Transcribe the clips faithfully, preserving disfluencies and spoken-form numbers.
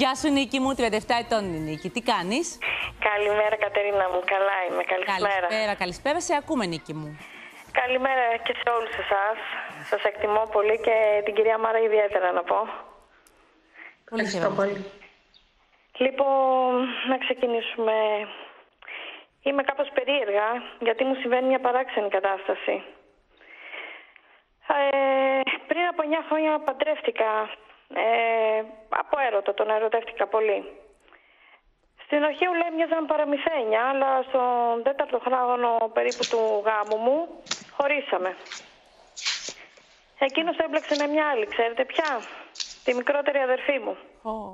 Γεια σου Νίκη μου, τριάντα επτά ετών είναι η Νίκη. Τι κάνεις? Καλημέρα Κατερίνα μου, καλά είμαι, καλησπέρα. Καλησπέρα, καλησπέρα, σε ακούμε Νίκη μου. Καλημέρα και σε όλους εσάς. Σας εκτιμώ πολύ και την κυρία Μάρα ιδιαίτερα να πω. Πολύ χαίρομαι. Λοιπόν, να ξεκινήσουμε. Είμαι κάπως περίεργα, γιατί μου συμβαίνει μια παράξενη κατάσταση. Ε, πριν από εννιά χρόνια παντρεύτηκα. Ε, από έρωτα, τον ερωτεύτηκα πολύ. Στην αρχή μου λέει μοιάζαν παραμυθένια, αλλά στον τέταρτο χρόνο περίπου του γάμου μου χωρίσαμε. Εκείνος έμπλεξε με μια άλλη, ξέρετε ποια? Τη μικρότερη αδερφή μου. Oh.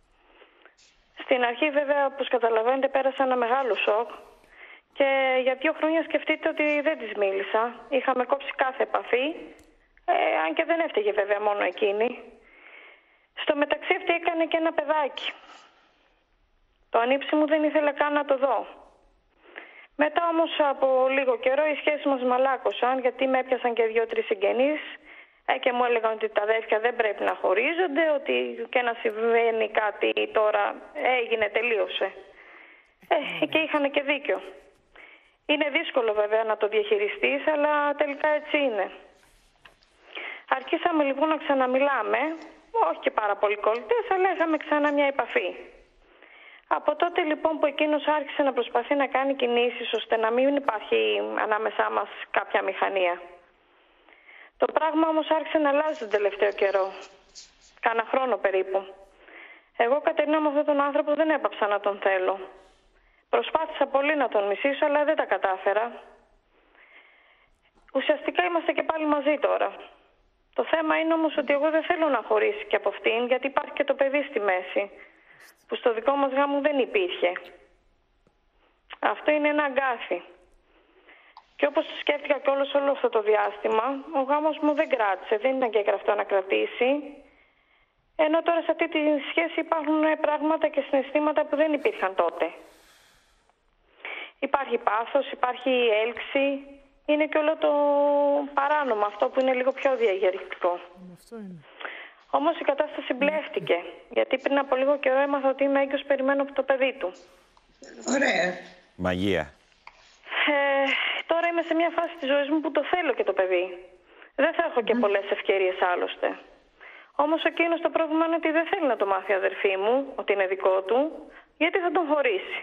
Στην αρχή βέβαια, όπως καταλαβαίνετε, πέρασα ένα μεγάλο σοκ και για δύο χρόνια σκεφτείτε ότι δεν της μίλησα. Είχαμε κόψει κάθε επαφή, ε, αν και δεν έφταιγε βέβαια μόνο εκείνη. Στο μεταξύ αυτή έκανε και ένα παιδάκι. Το ανήψι μου δεν ήθελε καν να το δω. Μετά όμως από λίγο καιρό οι σχέσεις μας μαλάκωσαν, γιατί με έπιασαν και δύο-τρεις συγγενείς ε, και μου έλεγαν ότι τα αδέρφια δεν πρέπει να χωρίζονται, ότι και να συμβαίνει κάτι τώρα έγινε, τελείωσε. Ε, και είχαν και δίκιο. Είναι δύσκολο βέβαια να το διαχειριστείς, αλλά τελικά έτσι είναι. Αρχίσαμε λοιπόν να ξαναμιλάμε, όχι και πάρα πολύ κολλητές, αλλά είχαμε ξανά μια επαφή. Από τότε λοιπόν που εκείνος άρχισε να προσπαθεί να κάνει κινήσεις ώστε να μην υπάρχει ανάμεσά μας κάποια μηχανία. Το πράγμα όμως άρχισε να αλλάζει τον τελευταίο καιρό. Κάνα χρόνο περίπου. Εγώ Κατερίνα με αυτόν τον άνθρωπο δεν έπαψα να τον θέλω. Προσπάθησα πολύ να τον μισήσω, αλλά δεν τα κατάφερα. Ουσιαστικά είμαστε και πάλι μαζί τώρα. Το θέμα είναι όμως ότι εγώ δεν θέλω να χωρίσει και από αυτήν, γιατί υπάρχει και το παιδί στη μέση, που στο δικό μας γάμο δεν υπήρχε. Αυτό είναι ένα αγκάθι. Και όπως σκέφτηκα και όλο, όλο αυτό το διάστημα, ο γάμος μου δεν κράτησε, δεν ήταν και γραφτό να κρατήσει. Ενώ τώρα σε αυτή τη σχέση υπάρχουν πράγματα και συναισθήματα που δεν υπήρχαν τότε. Υπάρχει πάθος, υπάρχει έλξη, είναι και όλο το παράνομο, αυτό που είναι λίγο πιο διαγερκτικό. Αυτό είναι. Όμως η κατάσταση μπλέχτηκε, γιατί πριν από λίγο καιρό έμαθα ότι είμαι έγκυος, περιμένω από το παιδί του. Ωραία. Μαγεία. Ε, τώρα είμαι σε μια φάση της ζωής μου που το θέλω και το παιδί. Δεν θα έχω και mm. πολλές ευκαιρίες άλλωστε. Όμως εκείνος το πρόβλημα είναι ότι δεν θέλει να το μάθει η αδερφή μου, ότι είναι δικό του, γιατί θα τον χωρίσει.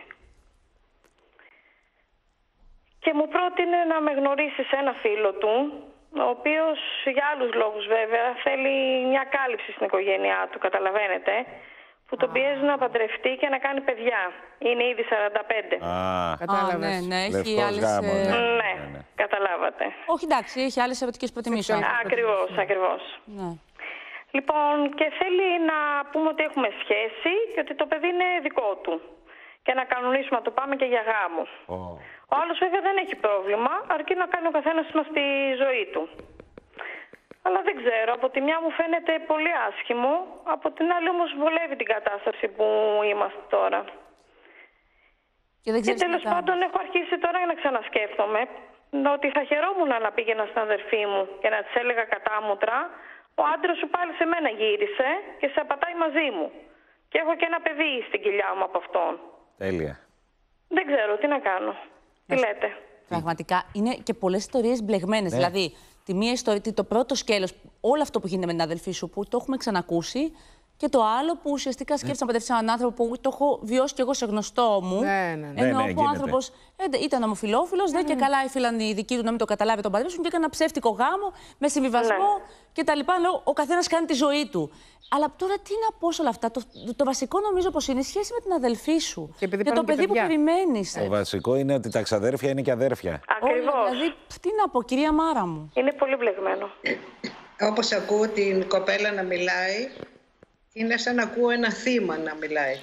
Και μου πρότεινε να με γνωρίσει σε ένα φίλο του, ο οποίος για άλλους λόγους βέβαια θέλει μια κάλυψη στην οικογένειά του, καταλαβαίνετε, που τον πιέζουν να παντρευτεί και να κάνει παιδιά. Είναι ήδη σαράντα πέντε. Α, κατάλαβες. Ναι, ναι, έχει άλλες... Γάμο, ναι, ναι, ναι, ναι, καταλάβατε. Όχι, εντάξει, έχει άλλες ερωτικές προτιμήσεις. Ακριβώς, ακριβώς. Ναι. Λοιπόν, και θέλει να πούμε ότι έχουμε σχέση και ότι το παιδί είναι δικό του. Και να κανονίσουμε να το πάμε και για γάμο. Oh. Ο άλλος βέβαια δεν έχει πρόβλημα, αρκεί να κάνει ο καθένας μας τη ζωή του. Αλλά δεν ξέρω, από τη μια μου φαίνεται πολύ άσχημο, από την άλλη όμως βολεύει την κατάσταση που είμαστε τώρα. Και, δεν και τέλος πάντων έχω αρχίσει τώρα να ξανασκέφτομαι ότι θα χαιρόμουν να πήγαινα στην αδερφή μου και να της έλεγα κατάμουτρα, ο άντρας σου πάλι σε μένα γύρισε και σε απατάει μαζί μου. Και έχω και ένα παιδί στην κοιλιά μου από αυτόν. Τέλεια. Δεν ξέρω τι να κάνω. Τι λέτε? Πραγματικά είναι και πολλές ιστορίες μπλεγμένες. Ναι. Δηλαδή, τη μία ιστορία, το πρώτο σκέλος, όλο αυτό που γίνεται με την αδελφή σου, που το έχουμε ξανακούσει, και το άλλο που ουσιαστικά σκέφτεσαι να παντρευτείς έναν άνθρωπο που το έχω βιώσει κι εγώ σε γνωστό μου. Ναι, ναι, ναι. Ενώ ναι, ναι, ο άνθρωπος ε, ήταν ομοφυλόφιλος, ναι, δεν και καλά ήθελαν οι δικοί του να μην το καταλάβει τον παντρεύσουν και έκαναν ψεύτικο γάμο με συμβιβασμό ναι. κτλ. Ο καθένας κάνει τη ζωή του. Αλλά τώρα τι να πω σε όλα αυτά. Το, το, το βασικό νομίζω πως είναι η σχέση με την αδελφή σου και, και το παιδί και που περιμένεις. Το βασικό είναι ότι τα ξαδέρφια είναι και αδέρφια. Ακριβώς. Δηλαδή, τι να πω, κυρία Μάρα μου. Είναι πολύ μπλεγμένο. Όπως ακούω την κοπέλα να μιλάει, είναι σαν να ακούω ένα θύμα να μιλάει.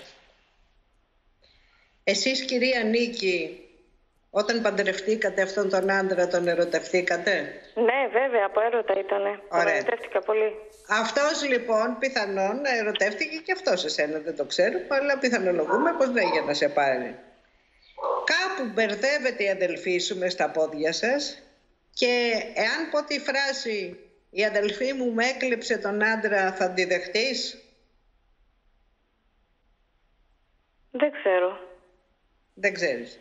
Εσείς, κυρία Νίκη, όταν παντρευτήκατε αυτόν τον άντρα, τον ερωτευτήκατε? Ναι, βέβαια, από έρωτα ήτανε. Ωραία. Ερωτεύτηκα πολύ. Αυτός λοιπόν πιθανόν να ερωτεύτηκε και αυτός εσένα, δεν το ξέρουμε, αλλά πιθανολογούμε πως δεν για να σε πάρει. Κάπου μπερδεύεται η αδελφή σου μες στα πόδια σας και εάν πω τη φράση «η αδελφή μου με έκλεψε τον άντρα», θα τη δεχτείς? Δεν ξέρω. Δεν ξέρεις.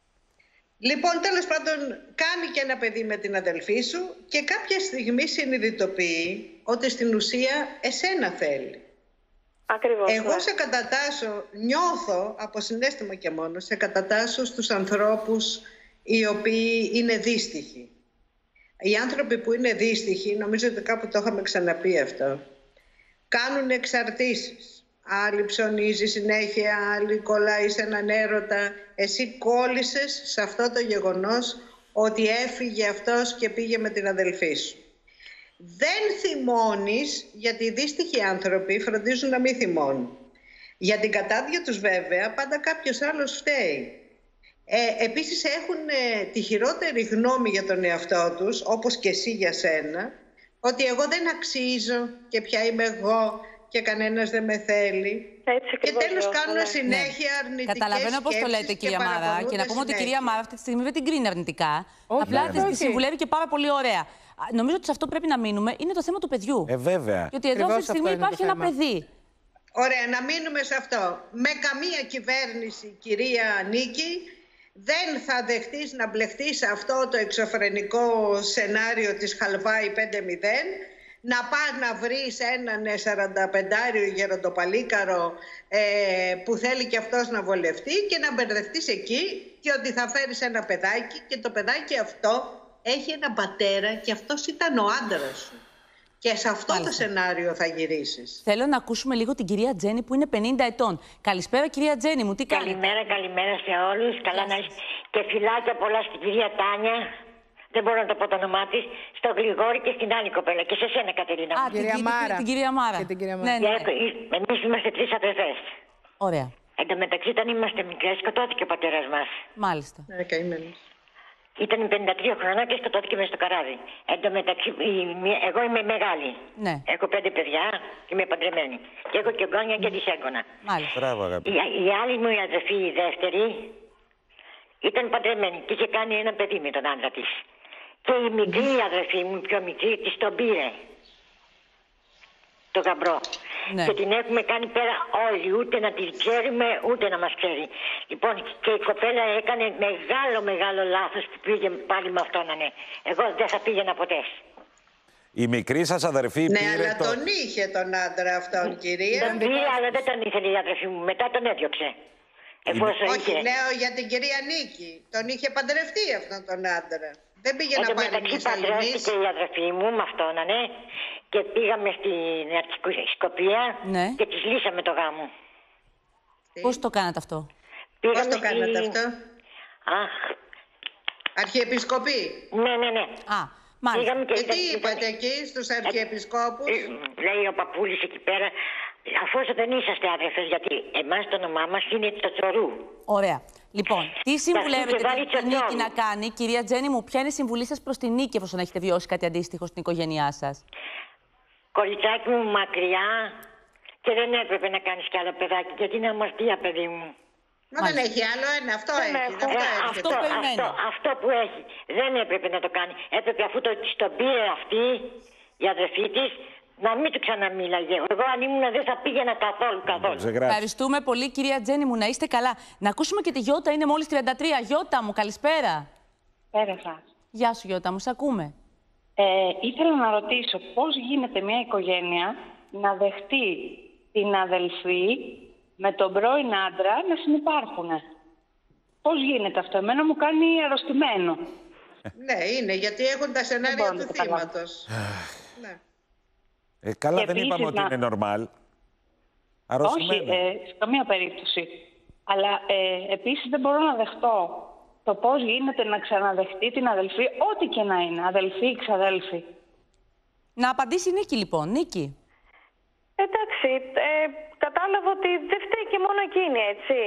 Λοιπόν, τέλος πάντων, κάνει και ένα παιδί με την αδελφή σου και κάποια στιγμή συνειδητοποιεί ότι στην ουσία εσένα θέλει. Ακριβώς. Εγώ ναι. σε κατατάσσω, νιώθω από συναίσθημα και μόνο, σε κατατάσσω στους ανθρώπους οι οποίοι είναι δύστιχοι. Οι άνθρωποι που είναι δύστιχοι, νομίζω ότι κάπου το είχαμε ξαναπεί αυτό, κάνουν εξαρτήσεις. Άλλη ψωνίζει συνέχεια, άλλη κολλάει σε έναν έρωτα. Εσύ κόλλησες σε αυτό το γεγονός ότι έφυγε αυτός και πήγε με την αδελφή σου. Δεν θυμώνεις, γιατί οι δύστιχοι άνθρωποι φροντίζουν να μην θυμώνουν. Για την κατάδια τους βέβαια πάντα κάποιος άλλος φταίει. Ε, επίσης έχουν ε, τη χειρότερη γνώμη για τον εαυτό τους, όπως και εσύ για σένα, ότι εγώ δεν αξίζω και ποια είμαι εγώ και κανένας δεν με θέλει. Έτσι, και τέλος εγώ, κάνουν ναι. συνέχεια Ναι. αρνητικές Καταλαβαίνω πώς το λέτε, σκέψεις κυρία Μάρα. παραπονούνται Και να πούμε ότι η συνέχεια. κυρία Μάρα αυτή τη στιγμή δεν την κρίνει αρνητικά. Όχι, Απλά ναι, της τη όχι. συμβουλεύει και πάρα πολύ ωραία. Α, Νομίζω ότι σε αυτό πρέπει να μείνουμε. Είναι το θέμα του παιδιού. Ε, βέβαια. Και ότι εδώ αυτή τη Ακριβώς στιγμή αυτό είναι το υπάρχει ένα θέμα. παιδί. Ωραία, να μείνουμε σε αυτό. Με καμία κυβέρνηση, κυρία Νίκη, δεν θα δεχτείς να μπλεχτείς σε αυτό το εξωφρενικό σενάριο της Χαλβάη πέντε μηδέν, να πας να βρεις έναν σαρανταπεντάριο γεροντοπαλίκαρο ε, που θέλει και αυτός να βολευτεί και να μπερδευτείς εκεί και ότι θα φέρεις ένα παιδάκι και το παιδάκι αυτό έχει έναν πατέρα και αυτός ήταν ο άντρας σου. Και σε αυτό Μάλιστα. το σενάριο θα γυρίσεις. Θέλω να ακούσουμε λίγο την κυρία Τζέννη που είναι πενήντα ετών. Καλησπέρα, κυρία Τζέννη μου, τι κάνετε? Καλημέρα, καλημέρα σε όλους. Καλά να είστε. Και φιλάκια πολλά στην κυρία Τάνια. Δεν μπορώ να το πω το όνομά της. Στο Γρηγόρη και στην άλλη κοπέλα. Και σε σένα, Κατερίνα. Α, μου. την, κυρία την- Μάρα. την κυρία Μάρα. Και την κυρία Μάρα. Ναι, ναι, ναι. Εμείς είμαστε τρεις αδερφές. Ωραία. Εν τω μεταξύ, όταν είμαστε μικρές, σκοτώθηκε ο πατέρας μας. Μάλιστα. Ναι, καημένος. Ήταν πενήντα τρία χρονών και σκοτώθηκε μέσα στο καράβι. Εν τω μεταξύ, η- η- εγώ είμαι μεγάλη. Ναι. Έχω πέντε παιδιά και είμαι παντρεμένη. Και έχω και γόνια και δυσέγγωνα. Μάλιστα. Μπράβο, αγάπη. Η, η άλλη μου η αδερφή, η δεύτερη, ήταν παντρεμένη και είχε κάνει ένα παιδί με τον άντρα της. Και η μικρή αδερφή μου, η πιο μικρή, της τον πήρε. Το γαμπρό. Ναι. Και την έχουμε κάνει πέρα όλοι, ούτε να την ξέρουμε, ούτε να μας ξέρει. Λοιπόν, και η κοπέλα έκανε μεγάλο, μεγάλο λάθος που πήγε πάλι με αυτόν, ναι. Εγώ δεν θα πήγαινα ποτέ. Η μικρή σας αδερφή Ναι, πήρε αλλά το... τον είχε τον άντρα αυτόν, κυρία. Τον πήρε, αλλά δεν τον ήθελε η αδερφή μου. Μετά τον έδιωξε. Εφόσον Όχι, είχε... λέω για την κυρία Νίκη. Τον είχε παντρευτεί αυτόν τον άντρα. Δεν πήγε Εν να τω πάρει μεταξύ μια σαλμής. παντρεύτηκε η αδερφή μου με αυτόν, ναι, και πήγαμε στην Αρχιεπισκοπία Ναι. και της λύσαμε το γάμο. Πώς το κάνατε αυτό? Πώς Πήγαμε το κάνατε στη- αυτό? Αχ, Αρχιεπισκοπή. ναι, ναι, ναι. Α, μάλιστα. Πήγαμε και Και τι ήταν- είπατε εκεί στους αρχιεπισκόπους? Ε, λέει ο παππούλης εκεί πέρα, αφού δεν είσαστε άδερφες, γιατί εμάς το όνομά μας είναι το Τσορού. Ωραία. Λοιπόν, τι συμβουλεύετε και βάλει την Νίκη τσοτζόλου. να κάνει, κυρία Τζέννη μου, ποια είναι η συμβουλή σας προς την Νίκη, εφόσον έχετε βιώσει κάτι αντίστοιχο στην οικογένειά σας? Κοριτσάκι μου μακριά και δεν έπρεπε να κάνεις κι άλλο παιδάκι, γιατί είναι αμαρτία, παιδί μου. Μα δεν έχει άλλο ένα, αυτό Δεν έχει. έχω. Αυτό Ε, έχει. αυτό, περιμένω. αυτό, αυτό που έχει δεν έπρεπε να το κάνει. Έπρεπε αφού το, τον πήρε αυτή η αδερφή της να μην του ξαναμίλαγε. Εγώ αν ήμουν δεν θα πήγαινα καθόλου καθόλου. Ξεγράψει. Ευχαριστούμε πολύ, κυρία Τζέννη μου, να είστε καλά. Να ακούσουμε και τη Γιώτα, είναι μόλις τριάντα τρία. Γιώτα μου, καλησπέρα. Πέρασα. Γεια σου, Γιώτα μου, σε ακούμε. Ε, ήθελα να ρωτήσω πώς γίνεται μια οικογένεια να δεχτεί την αδελφή με τον πρώην άντρα να συνυπάρχουν. Πώς γίνεται αυτό? Εμένα μου κάνει αρρωστημένο. Ναι, είναι, γιατί έχουν τα σενάρια μπορώ να του το καταλάβω. θύματος. Ναι. Ε, καλά, Και δεν επίσης είπαμε ότι να- είναι normal. Όχι, Αρρωστημένο. ε, σε καμία περίπτωση. Αλλά ε, επίσης δεν μπορώ να δεχτώ το πώς γίνεται να ξαναδεχτεί την αδελφή, ό,τι και να είναι, αδελφή ή ξαδέλφη. Να απαντήσει η Νίκη, λοιπόν. Νίκη. Εντάξει, ε, κατάλαβα ότι δεν φταίει και μόνο εκείνη, έτσι.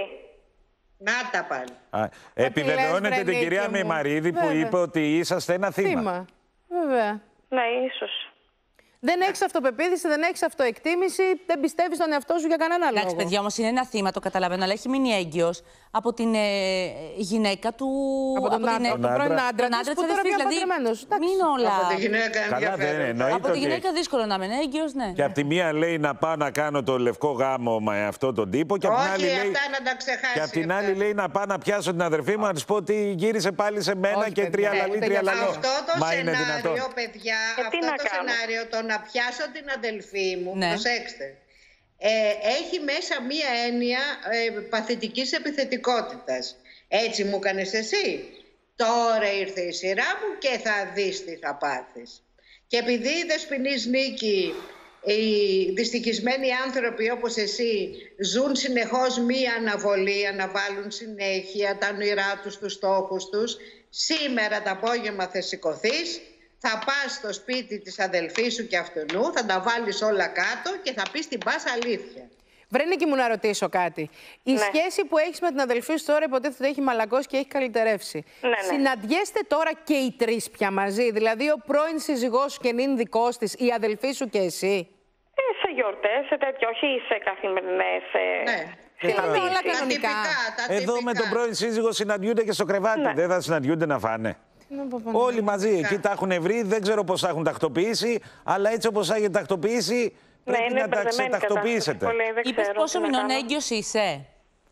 Να τα πάλι. Α, επιβεβαιώνετε λες, την βρε, κυρία Νίκη μου. Μημαρίδη που Βέβαια. είπε ότι είσαστε ένα θύμα. Θύμα. Βέβαια. Ναι, ίσως. Δεν έχεις αυτοπεποίθηση, δεν έχεις αυτοεκτίμηση, δεν πιστεύεις στον εαυτό σου για κανένα λόγο. Εντάξει, παιδιά, όμως είναι ένα θύμα, το καταλαβαίνω, αλλά έχει μείνει έγκυος από την ε, γυναίκα του. Από τον, από άντρα, την, τον πρώην άντρα τον της, που τώρα πια παντρεμένος. Μην όλα. Από τη γυναίκα Καλά, δεν εννοείται. Από τη γυναίκα ότι... δύσκολο να μείνει έγκυος, ναι. Και από τη μία λέει να πάω να κάνω το λευκό γάμο με αυτόν τον τύπο. Και από την άλλη, Όχι, λέει... αυτά να τα ξεχάσει. Και από την αυτά. άλλη λέει να πάω να πιάσω την αδερφή μου, να της πω ότι γύρισε πάλι σε μένα. Όχι, και παιδιά, τρία ούτε λαλί, για τρία αυτό. λαλό. Αυτό το Μα είναι σενάριο, δυνατόν. παιδιά, Ε, τι αυτό να το κάνω. σενάριο, το να πιάσω την αδελφή μου, Ναι. προσέξτε, ε, έχει μέσα μία έννοια ε, παθητικής επιθετικότητας. Έτσι μου έκανες εσύ. Τώρα ήρθε η σειρά μου και θα δεις τι θα πάθεις. Και επειδή η Δεσποινής Νίκη, οι δυστυχισμένοι άνθρωποι όπως εσύ ζουν συνεχώς μία αναβολή, αναβάλουν συνέχεια τα όνειρά τους, τους στόχους τους, σήμερα το απόγευμα θα σηκωθείς, θα πας στο σπίτι της αδελφής σου και αυτού, θα τα βάλεις όλα κάτω και θα πεις την πας αλήθεια. Βρε Νίκη μου, να ρωτήσω κάτι. Η Ναι. σχέση που έχεις με την αδελφή σου τώρα υποτίθεται ότι έχει μαλακώσει και έχει καλυτερεύσει. Ναι, ναι. Συναντιέστε τώρα και οι τρεις πια μαζί, δηλαδή ο πρώην σύζυγός σου και νυν δικός της, η αδελφή σου και εσύ. Ε, σε γιορτές, σε τέτοιο, όχι σε καθημερινές ε, Ναι. συναντήσεις. όλα Τα κανονικά. τυπικά, τα Εδώ με τυπικά. τον πρώην σύζυγο συναντιούνται και στο κρεβάτι. Ναι. Δεν θα συναντιούνται να φάνε. Όλοι μαζί. Εκεί τα έχουν βρει. Δεν ξέρω πώς τα έχουν τακτοποιήσει. Αλλά έτσι όπως τα έχετε τακτοποιήσει, πρέπει είναι να τα μπερδεμένη ξετακτοποιήσετε. κατάσταση πολύ, δεν Είπες ξέρω πόσο τι να μηνών κάνω. έγκυος είσαι.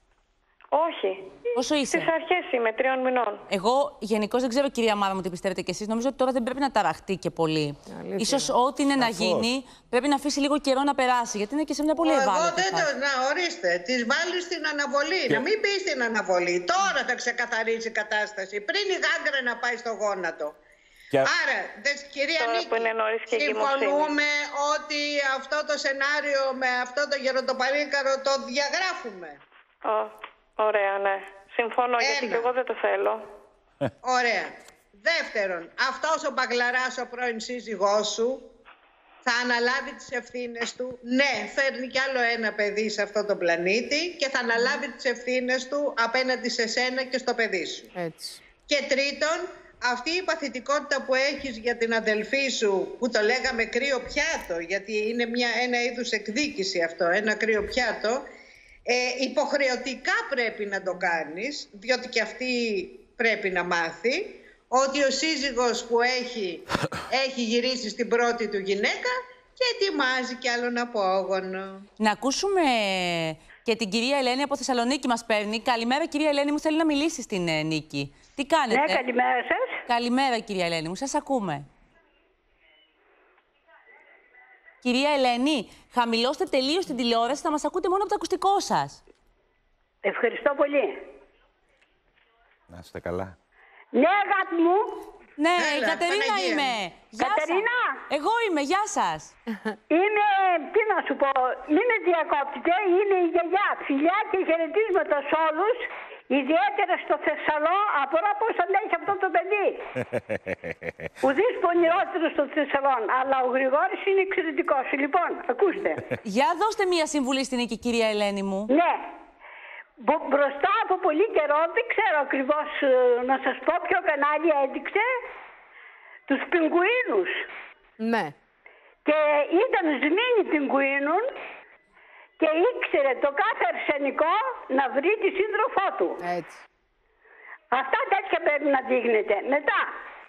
Όχι. Πόσο είσαι. Στις αρχές είμαι, τριών μηνών. Εγώ γενικώς δεν ξέρω, κυρία Μάρα μου, τι πιστεύετε κι εσείς. Νομίζω ότι τώρα δεν πρέπει να ταραχτεί και πολύ. Αλήθεια. Ίσως ό,τι είναι να Σαφώς. γίνει πρέπει να αφήσει λίγο καιρό να περάσει. Γιατί είναι και σε μια πολύ Εγώ ευάλωτη δεν το. φάση. Να ορίστε, τη βάλει στην αναβολή. Να μην πει στην αναβολή. Τώρα θα ξεκαθαρίσει η κατάσταση. Πριν η γάγκρα να πάει στο γόνατο. Και... Άρα, δες, κυρία Τώρα Νίκη, που είναι νωρίς και συμφωνούμε ότι αυτό το σενάριο με αυτό το γεροντοπαρίκαρο το διαγράφουμε. Ω, ωραία, ναι. Συμφωνώ, γιατί Ένα. και εγώ δεν το θέλω. Ωραία. Δεύτερον, αυτός ο μπαγλαράς, ο πρώην σύζυγός σου, θα αναλάβει τις ευθύνες του. Ναι, φέρνει κι άλλο ένα παιδί σε αυτό το πλανήτη και θα αναλάβει τις ευθύνες του απέναντι σε σένα και στο παιδί σου. Έτσι. Και τρίτον, αυτή η παθητικότητα που έχεις για την αδελφή σου, που το λέγαμε κρύο πιάτο, γιατί είναι μια, ένα είδους εκδίκηση αυτό, ένα κρύο πιάτο, ε, υποχρεωτικά πρέπει να το κάνεις, διότι και αυτή πρέπει να μάθει ότι ο σύζυγος που έχει, έχει γυρίσει στην πρώτη του γυναίκα και ετοιμάζει κι άλλον απόγονο. Να ακούσουμε και την κυρία Ελένη από Θεσσαλονίκη μας παίρνει. Καλημέρα, κυρία Ελένη μου, θέλει να μιλήσει στην ε, Νίκη. Τι κάνετε? Ναι, καλημέρα σας. Καλημέρα, κυρία Ελένη μου, σας ακούμε. Κυρία Ελένη, χαμηλώστε τελείως την τηλεόραση, θα μας ακούτε μόνο από το ακουστικό σας. Ευχαριστώ πολύ. Να είστε καλά. Ναι, αγάπη μου. Ναι, Έλα, η Κατερίνα Παναγία είμαι. μου. Γεια Κατερίνα. σας. Εγώ είμαι, γεια σας. Είμαι, τι να σου πω, μην με διακόπτετε, είναι η γιαγιά. Φιλιά και χαιρετίσματα σε όλους, ιδιαίτερα στο Θεσσαλό, απορώ πώς αντέχει αυτό το παιδί. Ουδής πονηρότερο στο Θεσσαλό, αλλά ο Γρηγόρης είναι εξαιρετικός. Λοιπόν, ακούστε. Για δώστε μία συμβουλή στην Νίκη, κυρία Ελένη μου. Ναι. Μπο- Μπροστά από πολύ καιρό, δεν ξέρω ακριβώς ε, να σας πω ποιο κανάλι έδειξε, τους πιγκουίνους. Ναι. Και ήταν σμήνη πιγκουίνων και ήξερε το κάθε αρσενικό να βρει τη σύντροφό του. Έτσι. Αυτά τέτοια πρέπει να δείχνετε. Μετά,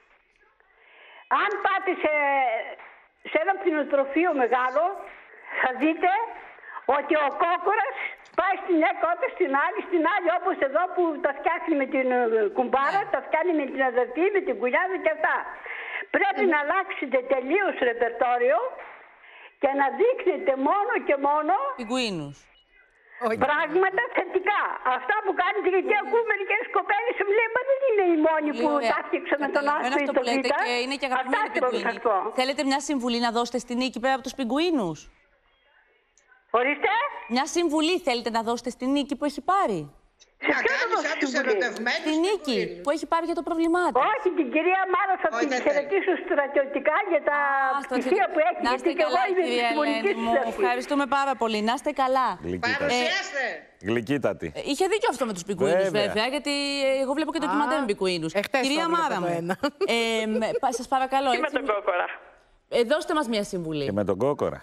αν πάτε σε, σε ένα κτηνοτροφείο μεγάλο, θα δείτε ότι ο κόκορας πάει στην μια κότα, στην άλλη, στην άλλη, όπως εδώ που τα φτιάχνει με την ε, κουμπάρα, τα φτιάχνει με την αδερφή, με την κουλιάδα και αυτά. Πρέπει να αλλάξετε τελείως ρεπερτόριο και να δείχνετε μόνο και μόνο Πιγκουίνους. πράγματα θετικά. Αυτά που κάνετε, γιατί ακούω μερικές κοπέλες μου λέει, μα δεν είμαι η μόνη που Ωραία. τα έφτιαξα με τον Καταλαβαίνω άστρο ή αυτό το που λέτε β'. και είναι και Αυτά αγαπημένοι θέλω να σας πω. πιγκουίνοι. Θέλετε μια συμβουλή να δώσετε στην Νίκη πέρα από τους πιγκουίνους? Ορίστε. Μια συμβουλή θέλετε να δώσετε στην Νίκη που έχει πάρει? Σε Να ποιο κάνεις το σαν τους συμβουλή? ερωτευμένους Στη Νίκη πιγκουίνους. που έχει πάρει για το πρόβλημά της. Όχι, την κυρία Μάρα θα Όχι, την δεν χαιρετήσω στρατιωτικά για τα Α, πτυχία στρατιωτικά. που έχει. Να Γιατί είστε και εγώ καλά, είμαι κυρία επιστημονική Ελένη μου. συνταξή. Ευχαριστούμε πάρα πολύ. Να είστε καλά. Γλυκύτατη. Παρουσιάστε. Γλυκύτατη. Ε, Είχε δίκιο αυτό με τους πιγκουίνους, Βέβαια. βέβαια, γιατί ε, εγώ βλέπω και ντοκιμαντέρ με πιγκουίνους. εχθές το Κυρία έβλεπα Μάρα το μου, ένα. ε, με- πα- σας παρακαλώ. Και με έτσι, τον κόκορα. Ε, δώστε μας μια συμβουλή. Και με τον κόκορα.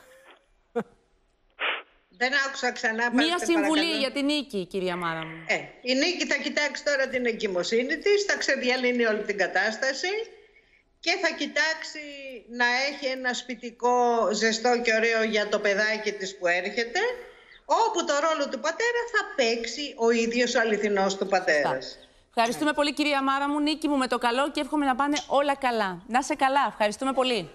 Δεν άκουσα ξανά. Μία συμβουλή παρακαλώ. για την Νίκη, κυρία Μάρα μου. Ε, η Νίκη θα κοιτάξει τώρα την εγκυμοσύνη της, θα ξεδιαλύνει όλη την κατάσταση και θα κοιτάξει να έχει ένα σπιτικό ζεστό και ωραίο για το παιδάκι της που έρχεται, όπου το ρόλο του πατέρα θα παίξει ο ίδιος ο αληθινός του πατέρας. Ευχαριστούμε πολύ, κυρία Μάρα μου. Νίκη μου, με το καλό και εύχομαι να πάνε όλα καλά. Να είσαι καλά. Ευχαριστούμε πολύ.